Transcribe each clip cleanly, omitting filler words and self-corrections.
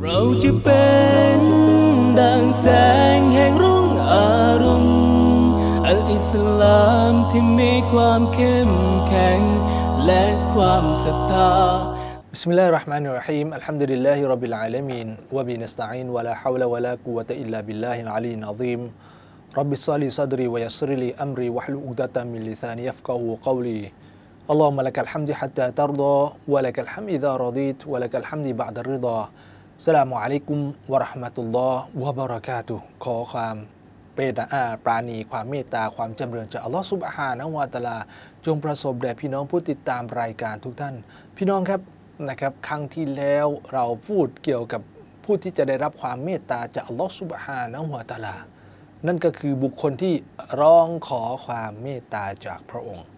เราจะเป็นดังแสงแห่งรุ่งอรุณอัลอิสลามที่มีความเข้มแข็งและความศรัทธาบิสมิลลาฮิรเราะห์มานิรเราะฮีมอัลฮัมดุลิลลาฮิร็อบบิลอาละมีนวะบินัสตะอีนวะลาฮาวละวะลากุวะตะอิลลาบิลลาฮิลอะลียิลอะซีมร็อบบิศลิซัดรีวะยัสซิรลีอัมรีวะฮลุอุกดะตัมมินลิซานียัฟกะฮูกอลีاللهم لك الحمد حتى ترضى ولك الحمد إذا رضيت ولك الحمد بعد الرضا อัสสลามุอะลัยกุมวะเราะห์มะตุลลอฮ์วะบะเราะกาตุฮ์ขอความปราณีความเมตตาความจำเริญจากอัลลอฮ์ซุบฮานะฮูวะตะอาลาจงประสบแด่พี่น้องผู้ติดตามรายการทุกท่านพี่น้องครับนะครับครั้งที่แล้วเราพูดเกี่ยวกับผู้ที่จะได้รับความเมตตาจากอัลลอฮ์ซุบฮานะฮูวะตะอาลานั่นก็คือบุคคลที่ร้องขอความเมตตาจากพระองค์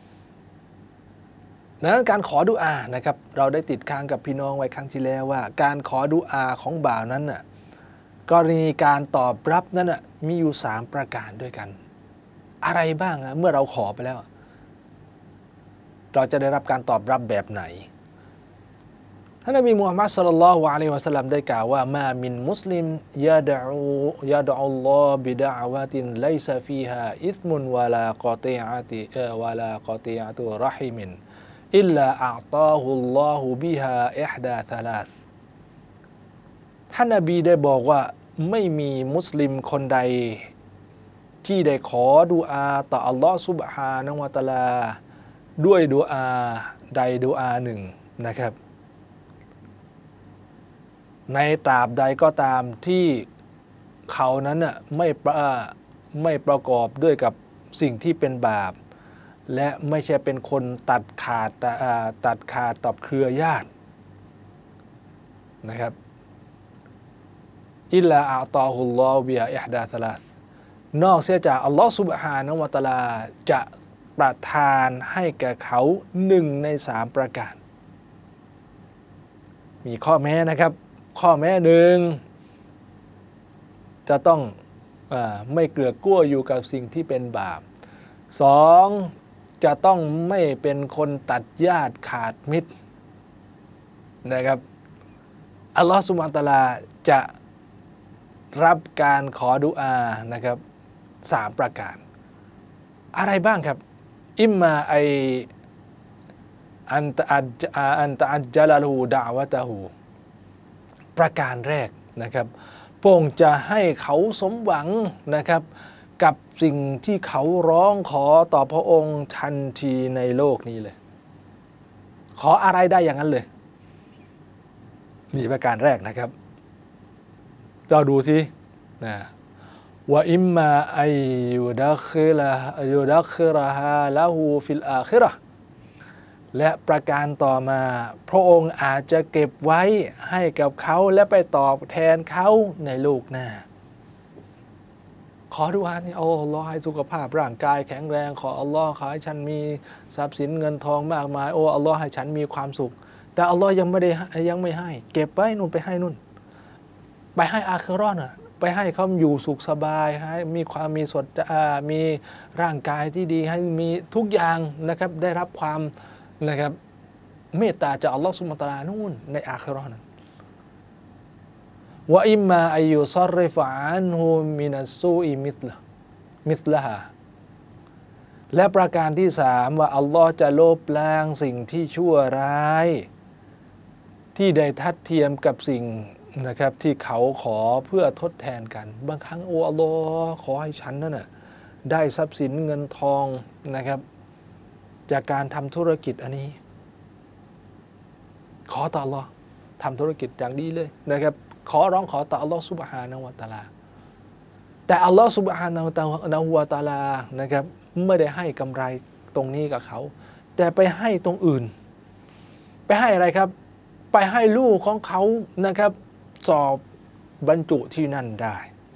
ดังนั้นการขอดุอานะครับเราได้ติดค้างกับพี่น้องไว้ครั้งที่แล้วว่าการขอดุอาของบ่าวนั้นน่ะกรณีการตอบรับนั้นน่ะมีอยู่3ประการด้วยกันอะไรบ้างเมื่อเราขอไปแล้วเราจะได้รับการตอบรับแบบไหนท่านนบีมุฮัมมัดศ็อลลัลลอฮุอะลัยฮิวะซัลลัมได้กล่าวว่ามามินมุสลิมยะดะอัลลอฮ์บิดะอวะตินไลซะฟีฮาอิษมุนวะลากอติอะตุรอฮิมินอิลลาอัตาฮุลลอฮุบิฮาอิฮดาซะลาสท่านนบีได้บอกว่าไม่มีมุสลิมคนใดที่ได้ขอดุอาต่ออัลลอฮฺซุบฮานะฮูวะตะอาลาด้วยดุอาใดดุอาหนึ่งนะครับในตราบใดก็ตามที่เขานั้นน่ะไม่ประกอบด้วยกับสิ่งที่เป็นบาปและไม่ใช่เป็นคนตัดขาดต่อเครือญาตินะครับอิลลาอัตาฮุลลอฮุบิฮาอิฮดาซะลาสนอกเสียจากอัลลอฮฺซุบฮานะฮูวะตะอาลาจะประทานให้แก่เขา1 ใน 3ประการมีข้อแม้นะครับข้อแม้1จะต้องไม่เกลือกกลั้วอยู่กับสิ่งที่เป็นบาป2จะต้องไม่เป็นคนตัดญาติขาดมิตรนะครับอัลลอฮฺซุบฮานะฮูวะตะอาลาจะรับการขอดุอานะครับ3ประการอะไรบ้างครับอิมมาอันตะอัจญะละฮูดะอวะตะฮูประการแรกนะครับพระองค์จะให้เขาสมหวังนะครับกับสิ่งที่เขาร้องขอต่อพระองค์ทันทีในโลกนี้เลยขออะไรได้อย่างนั้นเลยนี่ประการแรกนะครับเราดูสินะว่าอิมมาอัยยุดัครฮาละฮูฟิลอาคิเราะห์และประการต่อมาพระองค์อาจจะเก็บไว้ให้กับเขาและไปตอบแทนเขาในโลกหน้าขอดุอานี่อัลลอฮ์ให้สุขภาพร่างกายแข็งแรงขออัลลอฮ์ขอให้ฉันมีทรัพย์สินเงินทองมากมายอัลลอฮ์ให้ฉันมีความสุขแต่อัลลอฮ์ยังไม่ให้เก็บไว้นู่นไปให้นู่นไปให้อาคิเราะห์น่ะไปให้เขาอยู่สุขสบายให้มีความมีร่างกายที่ดีให้มีทุกอย่างนะครับได้รับความนะครับเมตตาจากอัลลอฮ์ซุบฮานะฮูวะตะอาลานู่นในอาคิเราะห์นั้นวะอิมมาอัยยุศรริฟะอันฮุมินัสซูอิมิธละฮาและประการที่3ว่าอัลลอฮ์จะลบล้างสิ่งที่ชั่วร้ายที่ได้ทัดเทียมกับสิ่งนะครับที่เขาขอเพื่อทดแทนกันบางครั้งอัลลอฮ์ขอให้ฉันนั่นน่ะได้ทรัพย์สินเงินทองนะครับจากการทำธุรกิจอันนี้ขอต่ออัลลอฮ์ทำธุรกิจอย่างดีเลยนะครับร้องขอต่ออัลลอฮ์ซุบฮานะฮูวะตะอาลาแต่อัลลอฮ์ซุบฮานะฮูวะตะอาลานะครับไม่ได้ให้กำไรตรงนี้กับเขาแต่ไปให้ตรงอื่นไปให้อะไรครับไปให้ลูกของเขานะครับสอบบรรจุที่นั่นได้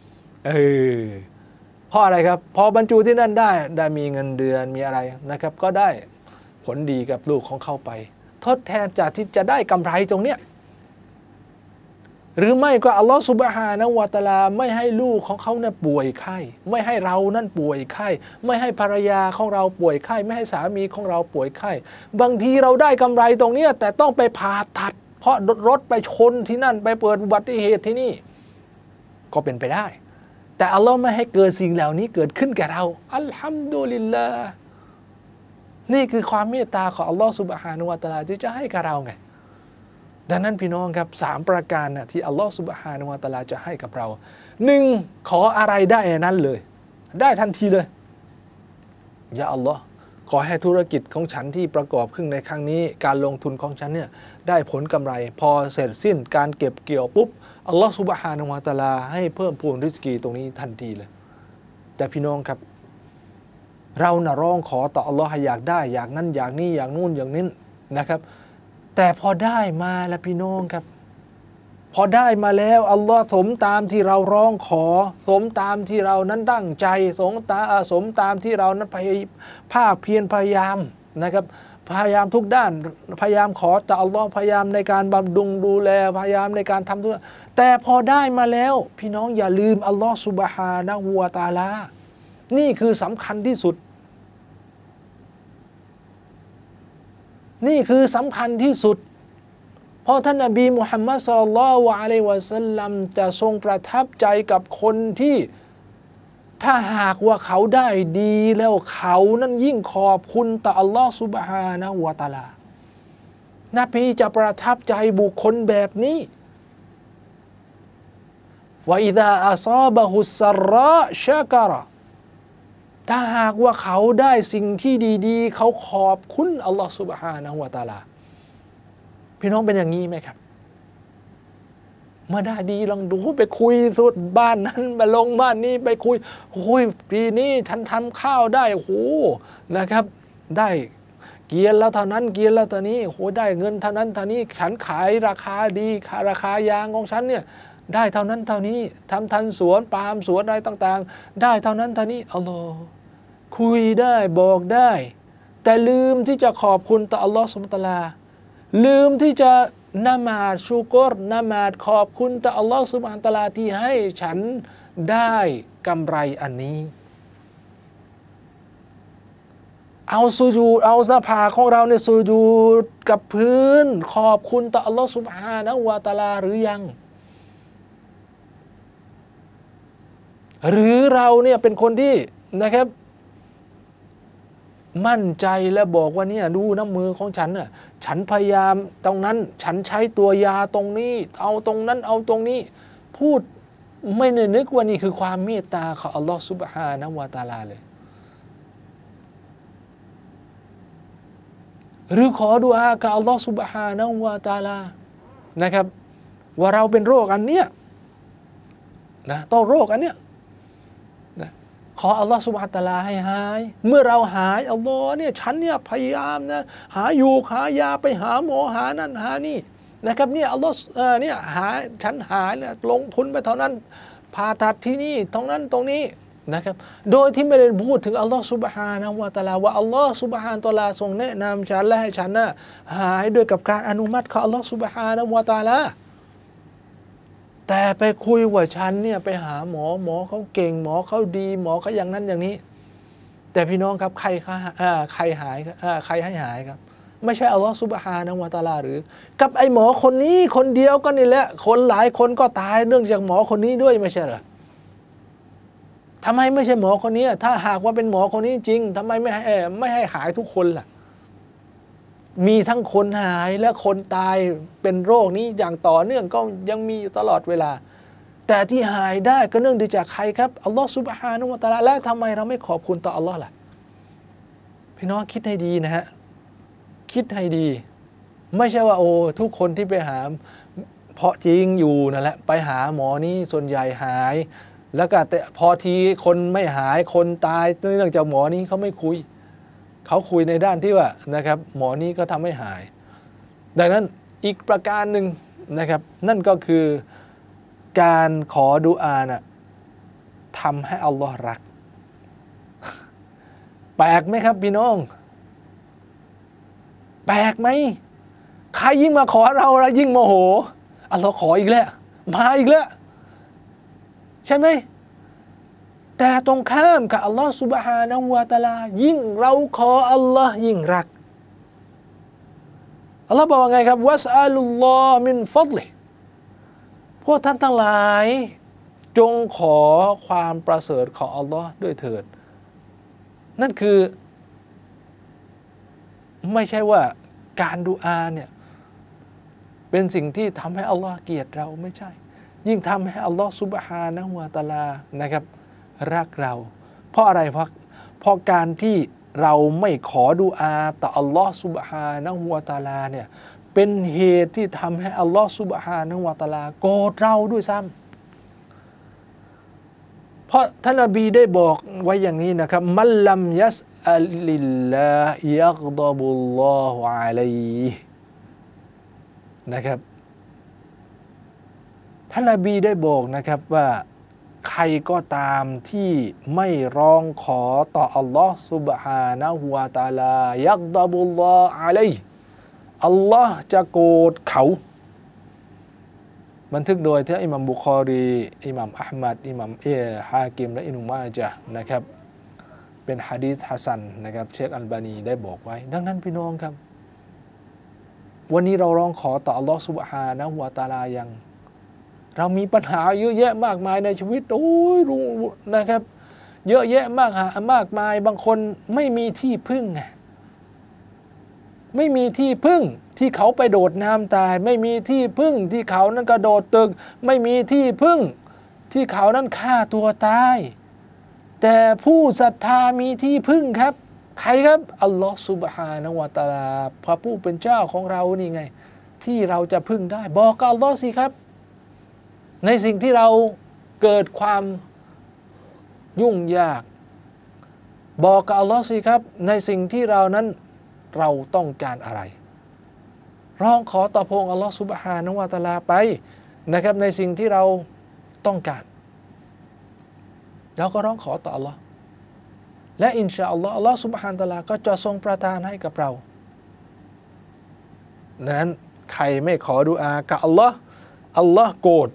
เพราะอะไรครับพอบรรจุที่นั่นได้มีเงินเดือนมีอะไรนะครับก็ได้ผลดีกับลูกของเขาไปทดแทนจากที่จะได้กำไรตรงเนี้ยหรือไม่ก็อัลลอฮฺซุบฮานะฮูวะตะอาลาไม่ให้ลูกของเขาเนี่ยป่วยไข้ไม่ให้เรานั่นป่วยไข้ไม่ให้ภรรยาของเราป่วยไข้ไม่ให้สามีของเราป่วยไข้บางทีเราได้กำไรตรงเนี้ยแต่ต้องไปผ่าตัดเพราะรถไปชนที่นั่นไปเปิดอุบัติเหตุที่นี่ก็เป็นไปได้แต่อัลลอฮ์ไม่ให้เกิดสิ่งเหล่านี้เกิดขึ้นแก่เราอัลฮัมดุลิลลาห์นี่คือความเมตตาของอัลลอฮ์ซุบฮานะฮูวะตะอาลาที่จะให้กับเราไงดังนั้นพี่น้องครับ3ประการนะที่อัลลอฮ์ซุบฮานะฮูวะตะอาลาจะให้กับเรา1ขออะไรได้นั้นเลยได้ทันทีเลยยาอัลลอฮ์ขอให้ธุรกิจของฉันที่ประกอบขึ้นในครั้งนี้การลงทุนของฉันเนี่ยได้ผลกำไรพอเสร็จสิ้นการเก็บเกี่ยวปุ๊บอัลลอฮ์ซุบฮานะฮูวะตะอาลาให้เพิ่มพูนริสกีตรงนี้ทันทีเลยแต่พี่น้องครับเราน่ะร้องขอต่ออัลลอฮ์อยากได้อยากนั้นอยากนี้อยากนู่นอย่างนี้นะครับแต่พอได้มาแล้วพี่น้องครับพอได้มาแล้วอัลลอฮ์สมตามที่เราร้องขอสมตามที่เรานั้นตั้งใจสมตามที่เรานั้นภาคเพียรพยายามนะครับพยายามทุกด้านพยายามขอต่ออัลลอฮ์พยายามในการบำรุงดูแลพยายามในการทำทุกแต่พอได้มาแล้วพี่น้องอย่าลืมอัลลอฮ์ซุบฮานะฮูวะตะอาลานี่คือสำคัญที่สุดนี่คือสำคัญที่สุดเพราะท่านนบีมุฮัมมัดศ็อลลัลลอฮุอะลัยฮิวะซัลลัมจะทรงประทับใจกับคนที่ถ้าหากว่าเขาได้ดีแล้วเขานั้นยิ่งขอบคุณต่ออัลลอฮฺซุบฮานะฮูวะตะอาลานบีจะประทับใจบุคคลแบบนี้ว่าอิซาอัศอบะฮุสซะเราะชะกะเราะถ้าหากว่าเขาได้สิ่งที่ดีๆเขาขอบคุณอัลลอฮฺซุบฮานะฮูวะตะอาลาพี่น้องเป็นอย่างนี้ไหมครับเมื่อได้ดีลองดูไปคุยสุดบ้านนั้นไปลงบ้านนี้ไปคุยโอ้ยปีนี้ฉันทำข้าวได้โอ้โหนะครับได้เกียร์แล้วเท่านั้นเกียร์แล้วเท่านี้โอ้โหได้เงินเท่านั้นเท่านี้ฉันขายราคาดีราคายางของฉันเนี่ยได้เท่านั้นเท่านี้ทำทันสวนปาล์มสวนอะไรต่างๆได้เท่านั้นเท่านี้อัลลอฮ์คุยได้บอกได้แต่ลืมที่จะขอบคุณต่ออัลลอฮ์ซุบฮานะฮูวะตะอาลาลืมที่จะละหมาดชูกรละหมาดขอบคุณต่ออัลลอฮ์ซุบฮานะฮูวะตะอาลาที่ให้ฉันได้กำไรอันนี้เอาสุญูดเอาหน้าผากของเราเนี่ยสุญูดกับพื้นขอบคุณต่ออัลลอฮ์ซุบฮานะฮูวะตะอาลาหรือยังหรือเราเนี่ยเป็นคนที่นะครับมั่นใจและบอกว่าเนี่ยดูน้ำมือของฉันน่ะฉันพยายามตรงนั้นฉันใช้ตัวยาตรงนี้เอาตรงนั้นเอาตรงนี้พูดไม่นึกว่านี่คือความเมตตาของอัลลอฮฺซุบฮานะฮูวะตะอาลาเลยหรือขอดุอากับอัลลอฮฺซุบฮานะฮูวะตะอาลานะครับว่าเราเป็นโรคอันเนี้ยนะต้องโรคอันเนี้ยขออัลลอฮฺซุบฮานะฮูวะตะอาลาให้หายเมื่อเราหายอัลลอฮ์เนี่ยฉันเนี่ยพยายามนะหาอยู่หายาไปหาหมอหานั่นหานี่นะครับเนี่ยอัลลอฮ์เนี่ยหาฉันหายเนี่ยลงทุนไปเท่านั้นผ่าตัดที่นี่ตรงนั้นตรงนี้นะครับโดยที่ไม่ได้พูดถึงอัลลอฮ์ซุบฮานะฮูวะตะอาลาว่าอัลลอฮ์ซุบฮานะฮูวะตะอาลาทรงแนะนำฉันและให้ฉันน่ะหายด้วยกับการอนุมัติของอัลลอฮ์ซุบฮานะฮูวะตะอาลาแต่ไปคุยว่าฉันเนี่ยไปหาหมอเขาเก่งหมอเขาดีหมอเขาอย่างนั้นอย่างนี้แต่พี่น้องครับใครหายใครให้หายครับไม่ใช่อัลลอฮฺซุบฮานะฮูวะตะอาลาหรือกับไอ้หมอคนนี้คนเดียวก็นี่แหละคนหลายคนก็ตายเนื่องจากหมอคนนี้ด้วยไม่ใช่เหรอทำไมไม่ใช่หมอคนนี้ถ้าหากว่าเป็นหมอคนนี้จริงทำไมไม่ให้หายทุกคนล่ะมีทั้งคนหายและคนตายเป็นโรคนี้อย่างต่อเนื่องก็ยังมีอยู่ตลอดเวลาแต่ที่หายได้ก็เนื่องจากใครครับอัลลอฮฺซุบฮานะฮูวะตะอาลาและทำไมเราไม่ขอบคุณต่ออัลลอฮ์ล่ะพี่น้องคิดให้ดีนะฮะคิดให้ดีไม่ใช่ว่าโอ้ทุกคนที่ไปหาเพราะจริงอยู่นั่นแหละไปหาหมอนี้ส่วนใหญ่หายแล้วก็แต่พอทีคนไม่หายคนตายเนื่องจากหมอนี้เขาไม่คุยเขาคุยในด้านที่ว่านะครับหมอนี้ก็ทำให้หายดังนั้นอีกประการหนึ่งนะครับนั่นก็คือการขอดุอานะทำให้อัลลอฮ์รักแปลกไหมครับพี่น้องแปลกไหมใครยิ่งมาขอเรายิ่งโมโหอัลลอฮ์ขออีกแล้วมาอีกแล้วใช่ไหมแต่ตรงข้ามกับอัลลอฮ์ซุบฮานะฮูวะตะอาลายิ่งเราขออัลลอฮ์ยิ่งรักอัลลอฮ์บอกว่าไงครับวัสอัลลอฮ์มินฟัดลิพวกท่านทั้งหลายจงขอความประเสริฐของอัลลอฮ์ด้วยเถิดนั่นคือไม่ใช่ว่าการดุอาเนี่ยเป็นสิ่งที่ทำให้อัลลอฮ์เกลียดเราไม่ใช่ยิ่งทำให้อัลลอฮ์ซุบฮานะฮูวะตะอาลานะครับรักเราเพราะอะไรเพราะการที่เราไม่ขอดุอาต่ออัลลอฮ์ซุบฮานะฮูวะตะอาลาเนี่ยเป็นเหตุที่ทำให้อัลลอฮ์ซุบฮานะฮูวะตะอาลาโกรธเราด้วยซ้ำเพราะท่านนบีได้บอกไว้อย่างนี้นะครับมัลลัมยัสอัลลิลลาฮิยักฎบุลลอฮุอะลัยฮินะครับท่านนบีได้บอกนะครับว่าใครก็ตามที่ไม่ร้องขอต่ออัลลอฮ์ซุบฮานะฮูวะตะอาลายักฎบุลลอฮุอะลัยฮิอัลลอฮ์จะโกรธเขาบันทึกโดยที่อิหมัมบุคอรีอิหมัมอะห์มัดอิหมัมฮากิมและอิบนุมาญะห์นะครับเป็นหะดีษฮะซันนะครับเชคอัลบานีได้บอกไว้ดังนั้นพี่น้องครับวันนี้เราร้องขอต่ออัลลอฮ์ซุบฮานะฮูวะตะอาลายังเรามีปัญหาเยอะแยะมากมายในชีวิตโอ้ยรู้นะครับเยอะแยะมากมายบางคนไม่มีที่พึ่งไงไม่มีที่พึ่งที่เขาไปโดดน้ำตายไม่มีที่พึ่งที่เขานั้นกระโดดตึกไม่มีที่พึ่งที่เขานั้นฆ่าตัวตายแต่ผู้ศรัทธามีที่พึ่งครับใครครับอัลลอฮฺซุบฮานะฮูวะตะอาลาพระผู้เป็นเจ้าของเรานี่ไงที่เราจะพึ่งได้บอกกับอัลลอฮฺสิครับในสิ่งที่เราเกิดความยุ่งยากบอกกับอัลลอฮฺสิครับในสิ่งที่เรานั้นเราต้องการอะไรร้องขอต่อพระองค์อัลลอฮฺซุบฮานะฮูวะตะอาลาไปนะครับในสิ่งที่เราต้องการเราก็ร้องขอต่ออัลลอฮ์และอินชาอัลลอฮ์อัลลอฮ์ซุบฮานะฮูวะตะอาลาก็จะทรงประทานให้กับเราดังนั้นใครไม่ขอดุอากับอัลลอฮ์อัลลอฮ์โกรธ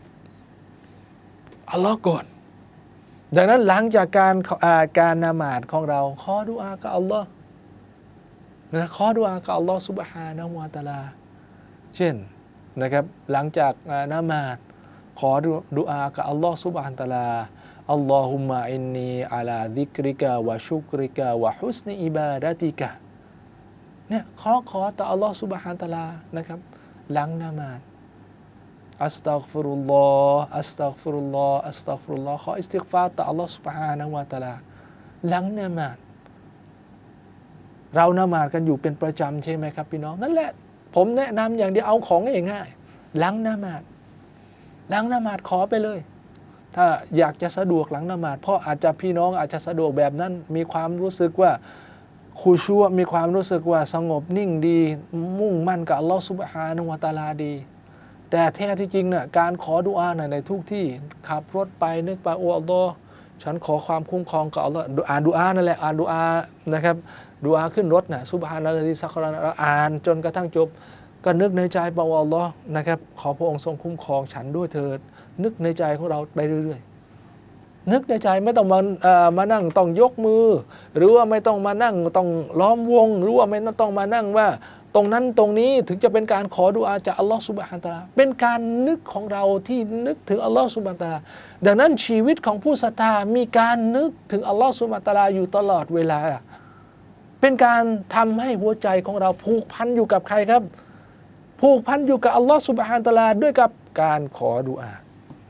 อัลลอฮ์โกรธดังนั้นหลังจากการละหมาดของเราขอดุอากับอัลลอฮ์นะขอดุอากับอัลลอฮ์ซุบฮานะฮูวะตะอาลาเช่นนะครับหลังจากละหมาดขอดุอากับอัลลอฮ์ซุบฮานะฮูวะตะอาลาอัลลอฮุมมะอินนีอะลาซิกริกะวะชุกริกะวะฮุสนิอิบาดะติกะเนี่ยขอต่ออัลลอฮ์ซุบฮานะฮูวะตะอาลานะครับหลังละหมาดอัสตัฆฟิรุลลอฮ์อัสตัฆฟิรุลลอฮ์อัสตัฆฟิรุลลอฮ์ขออิสติฆฟารต่ออัลลอฮ์ซุบฮานะฮูวะตะอาลาหลังละหมาดเราละหมาดกันอยู่เป็นประจำใช่ไหมครับพี่น้องนั่นแหละผมแนะนำอย่างเดียวเอาของง่ายๆหลังละหมาดขอไปเลยถ้าอยากจะสะดวกหลังละหมาดเพราะอาจจะพี่น้องอาจจะสะดวกแบบนั้นมีความรู้สึกว่าคุชัวมีความรู้สึกว่าสงบนิ่งดีมุ่งมั่นกับอัลลอฮฺซุบฮานะฮูวะตะอาลาดีแต่แท้ที่จริงน่ะการขอดุอาในทุกที่ขับรถไปนึกไปโอ้อัลลอฮ์ฉันขอความคุ้มครองกับอัลลอฮ์ดุอานั่นแหละดุอานะครับดุอาขึ้นรถน่ะซุบฮานะลลอฮิซักรนะอ่านจนกระทั่งจบก็นึกในใจบอกว่าอัลลอฮ์นะครับขอพระองค์ทรงคุ้มครองฉันด้วยเถิดนึกในใจของเราไปเรื่อยๆนึกในใจไม่ต้องมานั่งต้องยกมือหรือว่าไม่ต้องมานั่งต้องล้อมวงหรือว่าไม่ต้องมานั่งว่าตรงนั้นตรงนี้ถึงจะเป็นการขอดุอาจากอัลลอฮฺซุบฮานะฮูวะตะอาลาเป็นการนึกของเราที่นึกถึงอัลลอฮฺซุบฮานะฮูวะตะอาลาดังนั้นชีวิตของผู้ศรัทธามีการนึกถึงอัลลอฮฺซุบฮานะฮูวะตะอาลาอยู่ตลอดเวลาเป็นการทำให้หัวใจของเราผูกพันอยู่กับใครครับผูกพันอยู่กับอัลลอฮฺซุบฮานะฮูวะตะอาลาด้วยกับการขอดุอา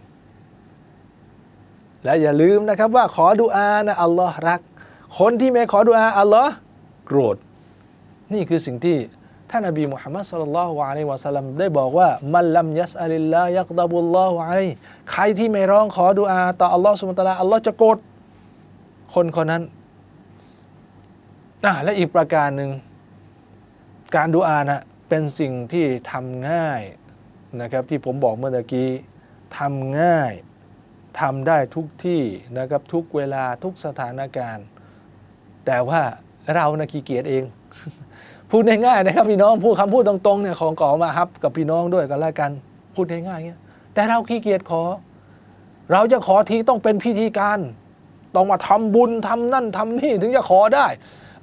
และอย่าลืมนะครับว่าขอดุอานะอัลลอฮ์รักคนที่ไม่ขอดุอาอัลลอฮ์โกรธนี่คือสิ่งที่ท่านนบีมุฮัมมัดศ็อลลัลลอฮุอะลัยฮิวะซัลลัมได้บอกว่ามัลลัมยัสอัลลิลลายักฎบุลลอฮุอะลัยฮิใครที่ไม่ร้องขอดุอาต่ออัลลอฮ์ซุบฮานะฮูวะตะอาลาอัลลอฮ์จะโกรธคนนั้นและอีกประการหนึ่งการดุอานะเป็นสิ่งที่ทำง่ายนะครับที่ผมบอกเมื่อกี้ทำง่ายทำได้ทุกที่นะครับทุกเวลาทุกสถานการณ์แต่ว่าเรานะขี้เกียจเองพูดง่ายๆนะครับพี่น้องพูดคำพูดตรงๆเนี่ยของก่อมาฮับกับพี่น้องด้วยกันแล้วกันพูดง่ายๆเงี้ยแต่เราขี้เกียจขอเราจะขอทีต้องเป็นพิธีการต้องมาทำบุญทำนั่นทำนี่ถึงจะขอได้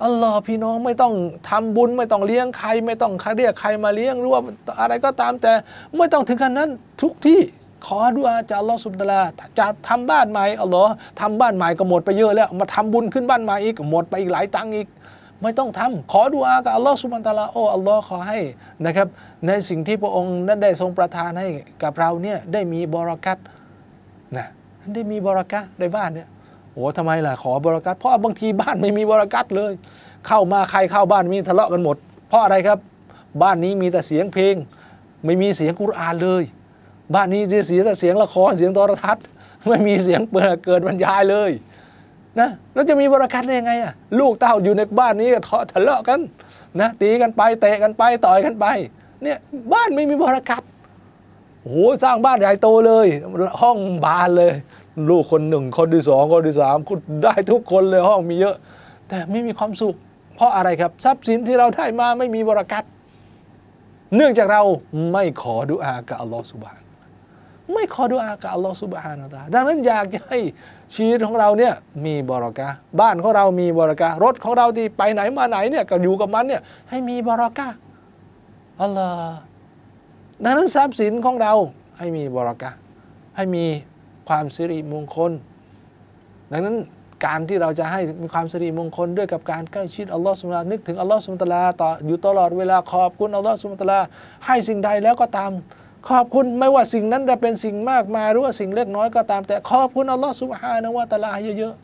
อัลลอฮ์พี่น้องไม่ต้องทำบุญไม่ต้องเลี้ยงใครไม่ต้องเรียกใครมาเลี้ยงหรือว่าอะไรก็ตามแต่ไม่ต้องถึงขนาดนั้นทุกที่ขอดุอาจากอัลลอฮ์ซุบฮานะฮูวะตะอาลาจะทำบ้านใหม่อัลลอฮ์ทำบ้านใหม่ก็หมดไปเยอะแล้วมาทำบุญขึ้นบ้านใหม่อีกหมดไปอีกหลายตังค์อีกไม่ต้องทำขอดุอากับอัลลอฮ์ซุบฮานะฮูวะตะอาลาโอ้อัลลอฮ์ขอให้นะครับในสิ่งที่พระองค์นั้นได้ทรงประทานให้กับเราเนี่ยได้มีบารอกัตนะได้มีบารอกัตในบ้านเนี่ยโอ้ทำไมล่ะขอบารอกัตเพราะบางทีบ้านไม่มีบารอกัตเลยเข้ามาใครเข้าบ้านมีทะเลาะกันหมดเพราะอะไรครับบ้านนี้มีแต่เสียงเพลงไม่มีเสียงกุรอานเลยบ้านนี้ได้เสียแต่เสียงละครเสียงโทรทัศน์ไม่มีเสียงเกิดบรรยายเลยนะแล้วจะมีบารอกัตได้ยังไงอ่ะลูกเต้าอยู่ในบ้านนี้ทะเลาะกันนะตีกันไปเตะกันไปต่อยกันไปเนี่ยบ้านไม่มีบารอกัตโอ้โหสร้างบ้านใหญ่โตเลยห้องบานเลยลูกคนหนึ่งคนที่สองคนที่สามคุณได้ทุกคนเลยห้องมีเยอะแต่ไม่มีความสุขเพราะอะไรครับทรัพย์สินที่เราได้มาไม่มีบารอกัตเนื่องจากเราไม่ขอดุอากับอัลลอฮฺซุบฮานะไม่ขอดุอากับอัลลอฮฺซุบฮานะฮูวะตะอาลาดังนั้นอยากให้ชีวิตของเราเนี่ยมีบารอกะห์บ้านของเรามีบารอกะห์รถของเราที่ไปไหนมาไหนเนี่ยก็อยู่กับมันเนี่ยให้มีบารอกะห์อัลลอฮฺดังนั้นทรัพย์สินของเราให้มีบารอกะห์ให้มีความสิริมงคลดังนั้นการที่เราจะให้มีความสิริมงคลด้วยกับการใกล้ชิดอัลลอฮฺซุบฮานะฮูวะตะอาลานึกถึงอัลลอฮฺซุบฮานะฮูวะตะอาลาต่ออยู่ตลอดเวลาขอบคุณอัลลอฮฺซุบฮานะฮูวะตะอาลาให้สิ่งใดแล้วก็ตามขอบคุณไม่ว่าสิ่งนั้นจะเป็นสิ่งมากมายหรือว่าสิ่งเล็กน้อยก็ตามแต่ขอบคุณอัลลอฮฺซุบฮานะฮูวะตะอาลาเยอะ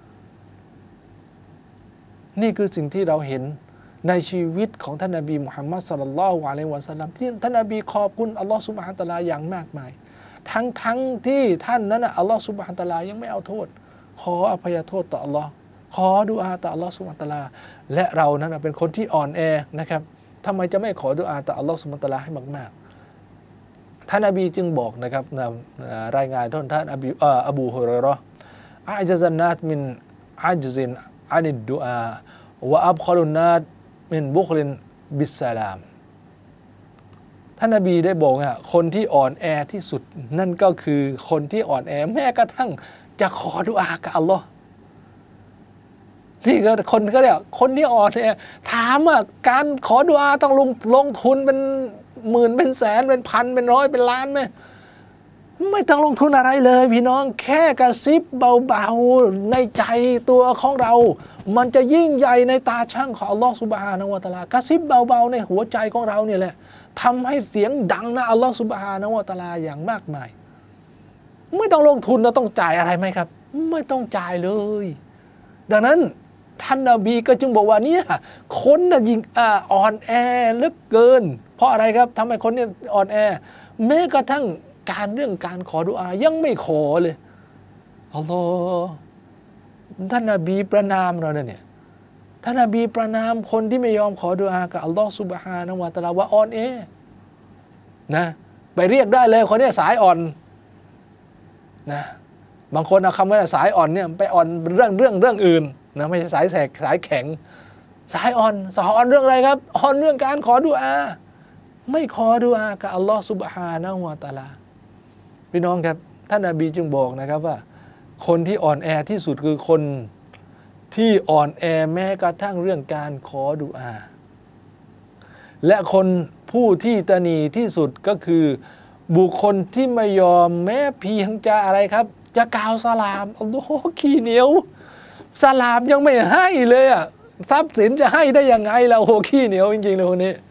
ๆนี่คือสิ่งที่เราเห็นในชีวิตของท่านนบีมุฮัมมัดศ็อลลัลลอฮุอะลัยฮิวะซัลลัมที่ท่านนบีขอบคุณอัลลอฮฺซุบฮานะฮูวะตะอาลาอย่างมากมายทั้งที่ท่านนั้นอัลลอฮฺซุบฮานะฮูวะตะอาลายังไม่เอาโทษขออภัยโทษต่ออัลลอฮ์ขอดุอาต่ออัลลอฮ์ซุบฮานะฮูวะตะอาลาและเรานั้นเป็นคนที่อ่อนแอนะครับทำไมจะไม่ขอดุอาต่ออัลลอฮ์ซุบฮานะฮูวะตะอาลาให้มากๆท่านนบีจึงบอกนะครับรายงานท่านอบูฮุรอยเราะห์อาจซันนัสมินอาจซินอานิดดุอาวะอับคอลุนนัสมินบุคลินบิสสลามท่านนบีได้บอกว่าคนที่อ่อนแอที่สุดนั่นก็คือคนที่อ่อนแอแม้กระทั่งจะขอดุอากับอัลลอฮ์นี่ก็คนก็เรียกคนที่อ่อนแอถามว่าการขอดุอาต้องลงทุนเป็นหมื่นเป็นแสนเป็นพันเป็นร้อยเป็นล้านไหมไม่ต้องลงทุนอะไรเลยพี่น้องแค่กระซิบเบาๆในใจตัวของเรามันจะยิ่งใหญ่ในตาช่างของอัลลอฮ์ซุบฮานะฮูวะตะอาลากระซิบเบาๆในหัวใจของเราเนี่ยแหละทำให้เสียงดังนะอัลลอฮ์ซุบฮานะฮูวะตะอาลาอย่างมากมายไม่ต้องลงทุนเราต้องจ่ายอะไรไหมครับไม่ต้องจ่ายเลยดังนั้นท่านนบีก็จึงบอกว่าเนี่ยคนน่ะยิ่งอ่อนแอเหลือเกินเพราะอะไรครับทำไมคนเนี่ยอ่อนแอแม้กระทั่งเรื่องการขอดุอายังไม่ขอเลยอัลลอฮ์ท่านนบีประนามเราเนี่ยท่านนบีประนามคนที่ไม่ยอมขอดุอากับอัลลอฮ์ซุบฮานะฮูวะตะอาลาว่าอ่อนแอนะไปเรียกได้เลยคนนี้สายอ่อนนะบางคนเอาคำว่าสายอ่อนเนี่ยไปอ่อนเรื่องอื่นนะไม่ใช่สายแข็งสายอ่อนเรื่องอะไรครับอ่อนเรื่องการขอดุอาไม่ขอดุอากับอัลลอฮ์ซุบฮานะฮูวะตะอาลาพี่น้องครับท่านนบีจึงบอกนะครับว่าคนที่อ่อนแอที่สุดคือคนที่อ่อนแอแม้กระทั่งเรื่องการขอดุอาและคนผู้ที่ตนีที่สุดก็คือบุคคลที่ไม่ยอมแม้เพียงจะอะไรครับจะกล่าวสลามโอ้โหขี้เหนียวสลามยังไม่ให้เลยอ่ะทรัพย์สินจะให้ได้ยังไงล่ะโอ้โหขี้เหนียวจริงๆเลยคนนี้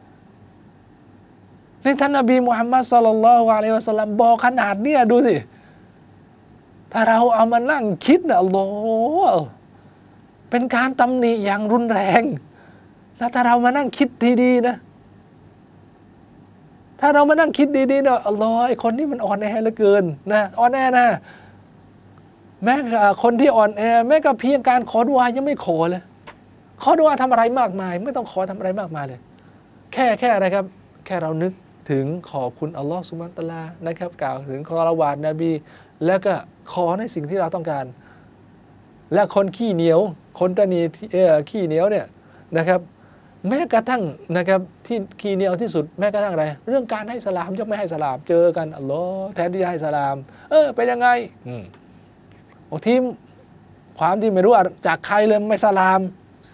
นี่ท่านนบีมุฮัมมัดศ็อลลัลลอฮุอะลัยฮิวะซัลลัมบอกขนาดเนี้ยดูสิถ้าเราเอามานั่งคิดนะอัลลอฮ์เป็นการตำหนิอย่างรุนแรงแล้วถ้าเรามานั่งคิดดีๆนะถ้าเรามานั่งคิดดีๆนะอัลลอฮ์ไอ้คนนี้มันอ่อนแอเหลือเกินนะอ่อนแอนะแม้คนที่อ่อนแอแม้กับเพียงการขอดุอายังไม่ขอเลยขอดุอาทำอะไรมากมายไม่ต้องขอทำอะไรมากมายเลยแค่อะไรครับแค่เรานึกถึงขอบคุณอัลลอฮ์ซุบฮานะฮูวะตะอาลานะครับกล่าวถึงคอละวาตนบีแล้วก็ขอในสิ่งที่เราต้องการและคนขี้เหนียวคนตนีขี้เหนียวเนี่ยนะครับแม้กระทั่งนะครับที่ขี้เหนียวที่สุดแม้กระทั่งอะไรเรื่องการให้สลามยังไม่ให้สลามเจอกันอัลลอฮ์แทนที่จะให้สลามเป็นยังไงบางทีความที่ไม่รู้จากใครเลยไม่สลาม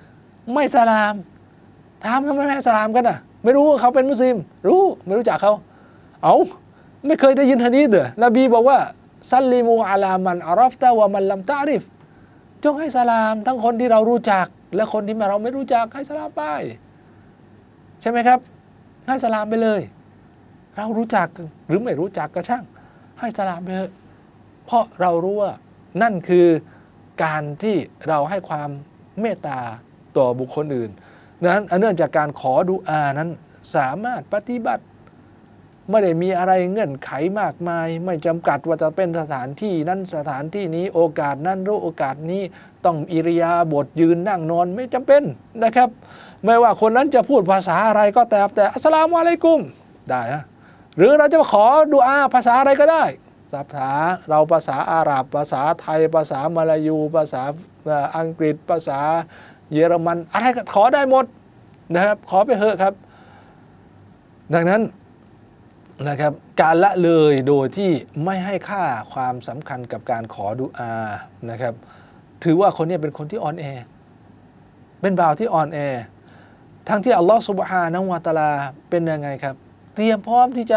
ไม่สลามถามทำไมไม่สลามกันอ่ะไม่รู้ว่าเขาเป็นมุสลิมรู้ไม่รู้จักเขาเอาไม่เคยได้ยินหะดีษเหรอนบีบอกว่าซัลลิมูอะลามันอารัฟตะวะมันลัมตะริฟจงให้สลามทั้งคนที่เรารู้จักและคนที่เราไม่รู้จักให้สลามไปใช่ไหมครับให้สลามไปเลยเรารู้จักหรือไม่รู้จักก็ช่างให้สลามไปเถอะเพราะเรารู้ว่านั่นคือการที่เราให้ความเมตตาต่อบุคคลอื่นนั้นเนื่องจากการขอดุอานั้นสามารถปฏิบัติไม่ได้มีอะไรเงื่อนไขมากมายไม่จำกัดว่าจะเป็นสถานที่นั้นสถานที่นี้โอกาสนั้นรู้โอกาสนี้ต้องอิริยาบถยืนนั่งนอนไม่จำเป็นนะครับไม่ว่าคนนั้นจะพูดภาษาอะไรก็แต่อัสสลามุอะลัยกุมได้นะหรือเราจะขอดุอาภาษาอะไรก็ได้ภาษาเราภาษาอาหรับภาษาไทยภาษามลายูภาษาอังกฤษภาษาเยอรมันอะไรก็ขอได้หมดนะครับขอไปเถอะครับดังนั้นนะครับการละเลยโดยที่ไม่ให้ค่าความสำคัญกับการขอดุอานะครับถือว่าคนนี้เป็นคนที่อ่อนแอเป็นบ่าวที่อ่อนแอทั้งที่อัลลอฮฺซุบฮานะฮูวะตะอาลาเป็นยังไงครับเตรียมพร้อมที่จะ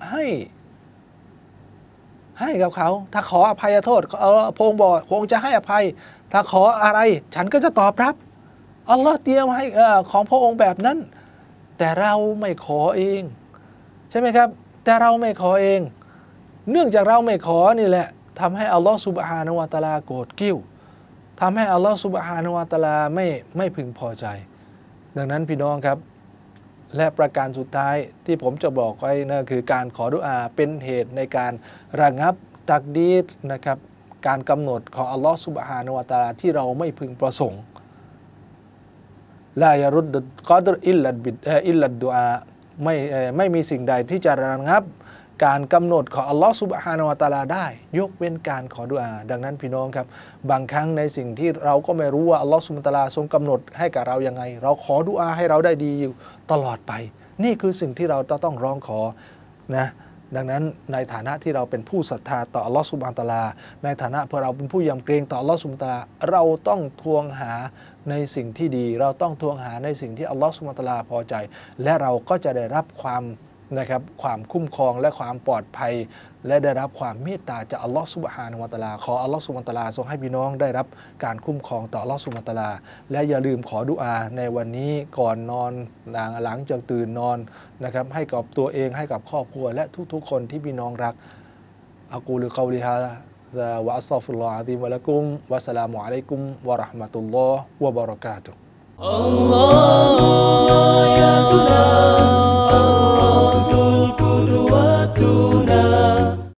ให้กับเขาถ้าขออภัยโทษพระองค์บอกพระองค์จะให้อภัยถ้าขออะไรฉันก็จะตอบรับอัลลอฮ์เตรียมให้ของพระองค์แบบนั้นแต่เราไม่ขอเองใช่ไหมครับแต่เราไม่ขอเองเนื่องจากเราไม่ขอนี่แหละทำให้อัลลอฮ์ซุบฮานะฮูวะตะอาลาโกรธกิ้วทำให้อัลลอฮ์ซุบฮานะฮูวะตะอาลาไม่พึงพอใจดังนั้นพี่น้องครับและประการสุดท้ายที่ผมจะบอกไว้นั่นคือการขอดุอาเป็นเหตุในการระงับตักดีรนะครับการกำหนดของอัลลอฮ์ซุบฮานะฮูวะตะอาลาที่เราไม่พึงประสงค์ลายรุดกอดรอิลลัดดุอาไม่มีสิ่งใดที่จะระงับการกำหนดของอัลลอฮ์ซุบฮานะฮูวะตะอาลาได้ยกเว้นการขอดุอาดังนั้นพี่น้องครับบางครั้งในสิ่งที่เราก็ไม่รู้ว่าอัลลอฮ์ซุบฮานะฮูวะตะอาลาทรงกำหนดให้กับเรายังไงเราขอดุอาให้เราได้ดีอยู่ตลอดไปนี่คือสิ่งที่เราต้องร้องขอนะดังนั้นในฐานะที่เราเป็นผู้ศรัทธาต่ออัลลอฮ์ซุบฮานะฮูวะตะอาลาในฐานะพวกเราเป็นผู้ยำเกรงต่ออัลลอฮ์ซุบฮานะฮูวะตะอาลาเราต้องทวงหาในสิ่งที่ดีเราต้องทวงหาในสิ่งที่อัลลอฮ์ซุบฮานะฮูวะตะอาลาพอใจและเราก็จะได้รับความนะครับความคุ้มครองและความปลอดภัยและได้รับความเมตตาจากอัลลอฮ์ซุบฮานะฮูวะตะอาลาขออัลลอฮ์ซุบฮานะฮูวะตะอาลาทรงให้พี่น้องได้รับการคุ้มครองต่ออัลลอฮ์ซุบฮานะฮูวะตะอาลาและอย่าลืมขอดุอาในวันนี้ก่อนนอนหลังจากตื่นนอนนะครับให้กับตัวเองให้กับครอบครัวและทุกๆคนที่พี่น้องรักอะกูลุกอลิฮาวะอัสตัฆฟิรุลลอฮ์อะซีมวะละกุมวะสลามุอะลัยกุมวะเราะห์มะตุลลอฮ์วะบะเราะกาตุฮ์